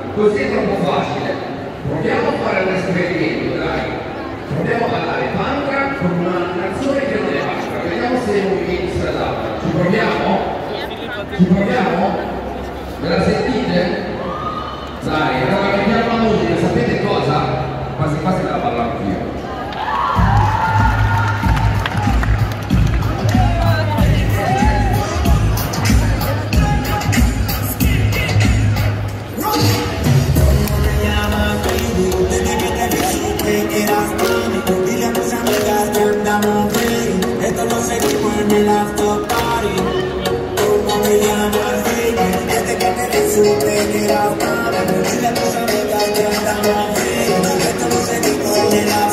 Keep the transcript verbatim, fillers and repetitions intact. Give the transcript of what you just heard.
così è troppo facile. Proviamo a fare un esperimento, dai. Proviamo a ballare panca con una canzone che non è panca. Vediamo se i movimenti si adattano. Ci proviamo? Ci proviamo? Me la sentite? Dai, allora mettiamo la musica, sapete cosa? Quasi quasi me la ballo anch'io. Esto lo seguimos en el after party. Como me llamas, baby, desde que te supe que era una. Dile a tus amigas que andamos bien. Esto lo seguimos en el after party.